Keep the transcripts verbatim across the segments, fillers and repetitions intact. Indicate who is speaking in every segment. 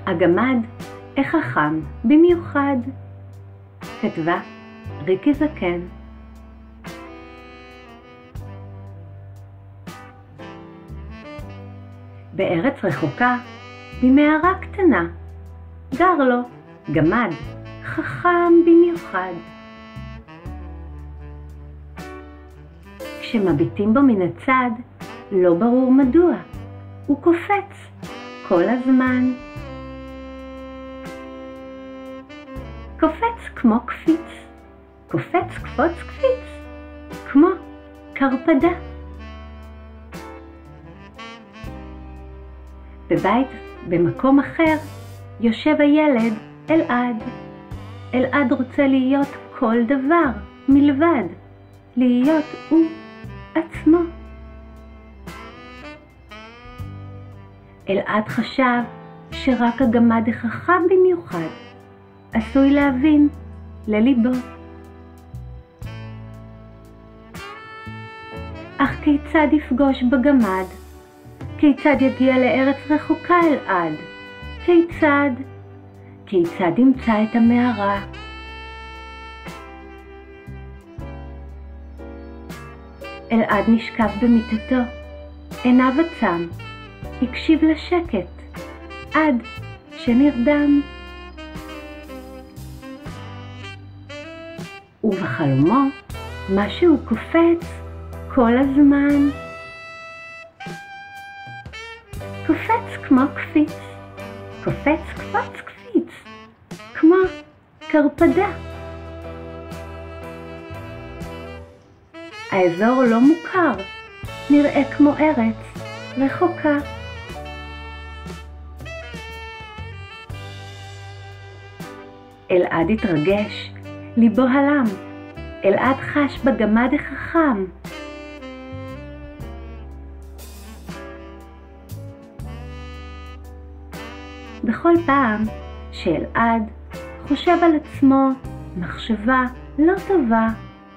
Speaker 1: הגמד החכם במיוחד. כתבה ריקי זקן. בארץ רחוקה, במערה קטנה, גר לו גמד חכם במיוחד. כשמביטים בו מן הצד, לא ברור מדוע, הוא קופץ כל הזמן. קופץ כמו קפיץ, קופץ קפוץ קפיץ, כמו קרפדה. בבית במקום אחר יושב הילד אלעד. אלעד רוצה להיות כל דבר מלבד להיות הוא עצמו. אלעד חשב שרק הגמד החכם במיוחד עשוי להבין לליבו. אך כיצד יפגוש בגמד? כיצד יגיע לארץ רחוקה אלעד? כיצד? כיצד ימצא את המערה? אלעד נשכב במיטתו, עיניו עצם, הקשיב לשקט, עד שנרדם. ובחלומו משהו קופץ כל הזמן. קופץ כמו קפיץ, קופץ קפוץ קפיץ, כמו קרפדה. האזור לא מוכר, נראה כמו ארץ רחוקה. אלעד התרגש, ליבו הלם, אלעד חש בגמד החכם. בכל פעם שאלעד חושב על עצמו מחשבה לא טובה,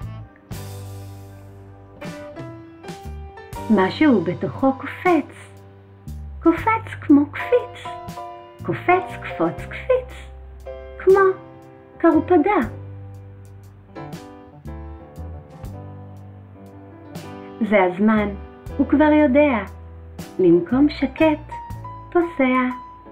Speaker 1: משהו בתוכו קופץ, קופץ כמו קפיץ, קופץ קפוץ קפיץ, כמו קרפדה. זה הזמן, הוא כבר יודע, למקום שקט פוסע.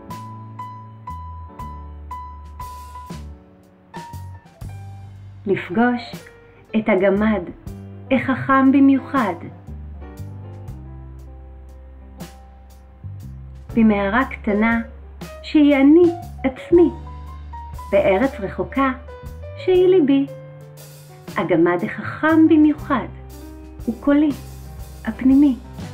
Speaker 1: לפגוש את הגמד החכם במיוחד. במערה קטנה שהיא אני עצמי, בארץ רחוקה שהיא ליבי. הגמד החכם במיוחד הוא קולי הפנימי.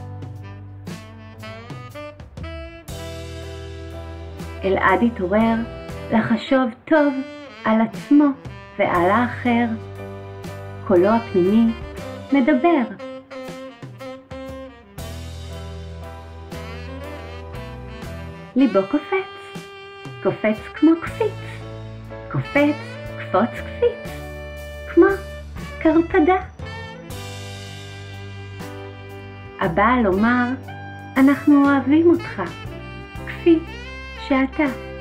Speaker 1: אלעד התעורר לחשוב טוב על עצמו ועל האחר. קולו הפנימי מדבר. ליבו קופץ, קופץ כמו קפיץ, קופץ קפוץ קפיץ, כמו קרפדה. הבא לומר, אנחנו אוהבים אותך, כפי שאתה.